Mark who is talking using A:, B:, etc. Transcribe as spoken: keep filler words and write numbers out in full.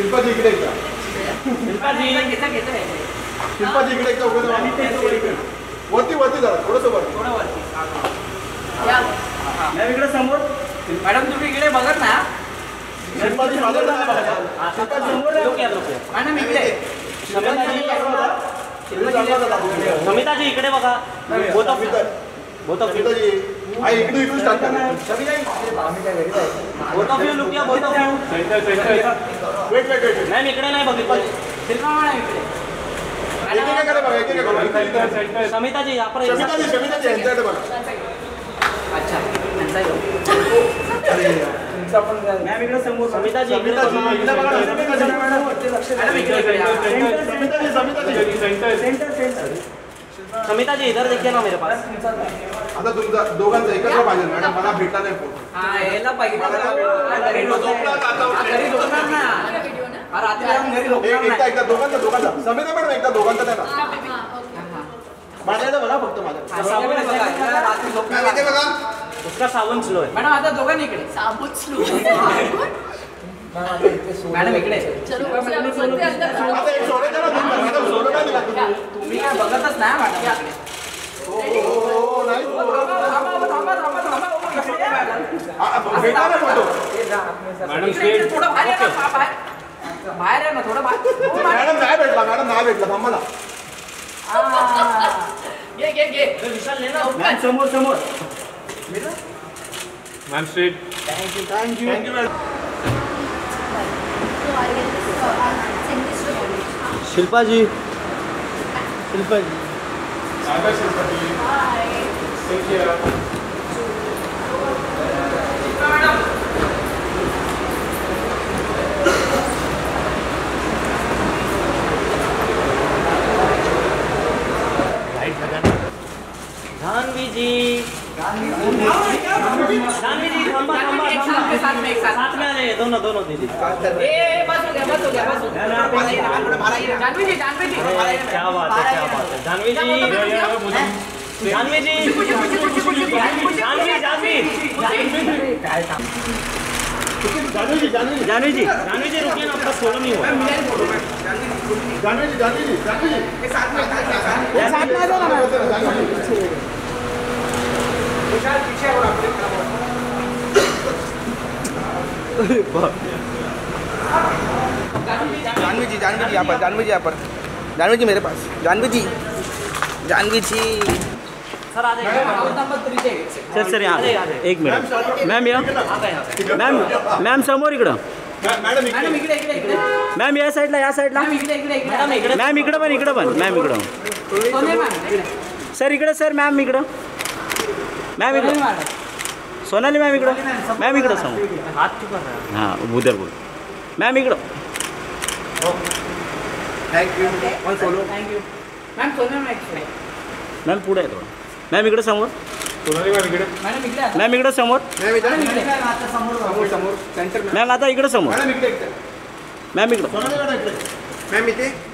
A: शिल्पाजी इकडे एकदा.
B: शिल्पाजी
A: शिल्पाजी इकडे एकदा उभं राहा. वरती वरती जरा थोडंसं वर
B: थोडं वरती. मॅम इकडे समोर. मॅडम तुम्ही इकडे बघत ना.
A: शिल्पाजी माझ्याकडे बघा.
B: मॅडम इकडे.
C: समिताजी इकडे बघा. बोथ ऑफ बोथ ऑफ
A: समिताजी आई इकडे इकडून स्टार्ट करा.
C: बोथ ऑफ यू लुक या both of you.
A: Weight weight weight
C: ma'am इकडे नाही बघितलं.
B: शिल्पा मॅडम इकडे.
A: एकेकाकडे बघा एकेकाकडे.
C: समिताजी आपण
A: समिताजी समिताजी यांच्याकडे बघा.
B: अच्छा
C: मॅम इकडे समोर. समिताजी इकडे
A: समिताजी
C: बघा.
A: इकडे बघा.
B: मॅडम इकडे इकडे या.
A: समिताजी समिताजी
C: समिताजी इधर देखिए ना मेरे पास.
A: आता तुमचा दोघांचा एकत्र पाहिजे मॅडम. मला भेटला नाही फोन.
B: हा याला पाहिजे घरी झोपणार ना. हा रात्री आपण घरी झोपणार
A: एकदा
B: नाही.
A: एकदा दोघांचा दोघांचा समिता मॅडम एकदा दोघांचा द्या ना. माझ्याकडे बघा फक्त माझ्याकडे.
B: साबण बघा, याला रात्री झोपणार नाही.
C: उसका सावन स्लो है.
B: मॅडम आता दोघांनी इकडे.
D: साबुत स्लो
B: मॅडम इकडे.
D: चलो
A: आता एक सोडायचं ना तुम्ही. मॅडम सोडू नाही दिला तुम्ही.
B: तुम्ही काय बघतच नाही मॅडम इकडे.
A: हो हो हो नाही.
B: थांबा थांबा थांबा थांबा. इकडे या मॅडम.
A: भेटा ना फोटो.
B: इकडे इकडे थोडं बाहेर या ना. बाहेर बाहेर या ना थोडं बाहेर.
A: मॅडम नाही भेटला मॅडम नाही भेटला थांबा ना.
B: घे घे घे.
C: विशाल ले ना.
B: मॅम समोर समोर.
E: Ma'am straight.
A: Thank you thank you thank you madam.
C: Shilpaji Shilpaji
A: bye Shilpaji. Take care.
C: Janvi ji Janvi जी थांबा थांबा
B: एक साथ में साथ में एक साथ.
C: साथ में आ जाइए दोनों दोनों दीदी.
B: ए बस हो गया बस हो गया बस हो गया. जानवी जी जानवी जी.
C: क्या बात है क्या बात है. जानवी जी जानवी जी जानवी जानवी
A: जानवी जी जानवी जी
C: जानवी जी जानवी जी रुकिए ना. आपका सोलो नहीं हुआ.
A: जानवी जी जानवी जी जानवी जी
B: एक साथ में साथ में
A: साथ में आ जाओ ना जानवी जी.
B: विशाल पीछे और आप
F: जानवी जी जानवी जी यहाँ पर जानवी जी यहाँ पर जानवी जी मेरे पास जानवी जी जानवी जी
C: सर आ जाइए. सर सर यहाँ एक मिनिट. मॅम या मॅम मॅम समोर इकडं.
A: मॅडम
B: मॅडम इकडे इकडे इकडे.
C: मॅम या साईडला या साईडला.
B: मॅम इकडे इकडे इकडे.
C: मॅम इकडं पण इकडं पण मॅम इकडं.
B: सोने मॅम इकडे.
C: सर इकडं सर मॅम इकडं. मॅम इकडं. सोनाली मॅम इकडं. मॅम इकडं समोर. हां उद्या बोल. मॅम इकडं.
A: Thank you.
B: One solo thank you. Ma'am सोने मॅम इकडे.
C: मॅम पुढे आहे थोडं. मॅम इकडं समोर.
A: सोनाली मॅम इकडे.
B: मॅडम इकडे.
C: मॅम इकडं समोर.
A: मॅम इकडे.
B: मॅडम इकडे. आता समोर
A: समोर समोर सेंटर.
C: मॅम आता इकडं समोर.
A: मॅडम इकडे इकडे.
C: मॅम इकडं.
A: सोनाली मॅडम इकडे.
F: मैम इथे